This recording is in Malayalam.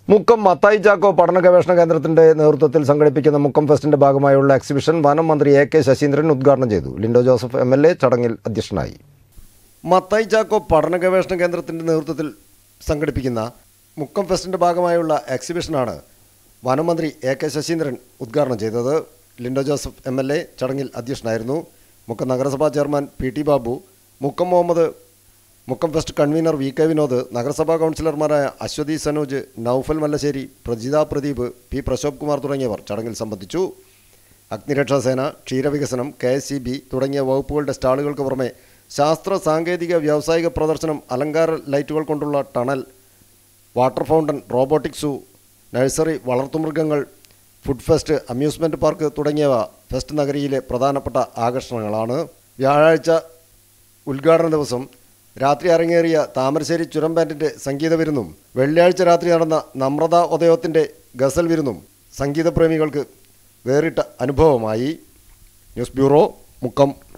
മുക്കം മത്തായി ചാക്കോ പഠന ഗവേഷണ കേന്ദ്രത്തിന്റെ നേതൃത്വത്തിൽ സംഘടിപ്പിക്കുന്ന മുക്കം ഫെസ്റ്റിന്റെ ഭാഗമായുള്ള എക്സിബിഷൻ വനം മന്ത്രി എ.കെ. ശശീന്ദ്രൻ ഉദ്ഘാടനം ചെയ്തു. ലിൻഡോ ജോസഫ് എം.എൽ.എ. ചടങ്ങിൽ അധ്യക്ഷനായി. മത്തായി ചാക്കോ പഠന ഗവേഷണ കേന്ദ്രത്തിന്റെ നേതൃത്വത്തിൽ സംഘടിപ്പിക്കുന്ന മുക്കം ഫെസ്റ്റിന്റെ ഭാഗമായുള്ള എക്സിബിഷനാണ് വനം മന്ത്രി എ.കെ. ശശീന്ദ്രൻ ഉദ്ഘാടനം ചെയ്തത്. ലിൻഡോ ജോസഫ് എം.എൽ.എ. ചടങ്ങിൽ അധ്യക്ഷനായിരുന്നു. മുക്കം നഗരസഭാ chairman P T. Babu, Mukkam Muhammad, Mukkam fest convener V K. Vinod, നഗരസഭാ കൗൺസിലർമാരായ അശ്വതി സനോജ്, നൌഫൽ മല്ലശ്ശേരി, പ്രജിത പ്രദീപ്, പി. പ്രശോഭ് കുമാർ തുടങ്ങിയവർ ചടങ്ങിൽ സംബന്ധിച്ചു. അഗ്നിരക്ഷാസേന, ക്ഷീരവികസനം, KSEB തുടങ്ങിയ വകുപ്പുകളുടെ സ്റ്റാളുകൾക്ക് പുറമെ ശാസ്ത്ര സാങ്കേതിക വ്യാവസായിക പ്രദർശനം, അലങ്കാര ലൈറ്റുകൾ കൊണ്ടുള്ള tunnel, water fountain, robotic zoo, nursery, വളർത്തുമൃഗങ്ങൾ, ഫുഡ് ഫെസ്റ്റ്, അമ്യൂസ്മെൻറ്റ് പാർക്ക് തുടങ്ങിയവ ഫെസ്റ്റ് നഗരിയിലെ പ്രധാനപ്പെട്ട ആകർഷണങ്ങളാണ്. വ്യാഴാഴ്ച ഉദ്ഘാടന ദിവസം രാത്രി അരങ്ങേറിയ താമരശ്ശേരി ചുരം ബാൻഡിൻ്റെ സംഗീത വിരുന്നും വെള്ളിയാഴ്ച രാത്രി നടന്ന നമ്രത ഉദയത്തിൻ്റെ ഗസൽ വിരുന്നും സംഗീതപ്രേമികൾക്ക് വേറിട്ട അനുഭവമായി. News bureau, Mukkam.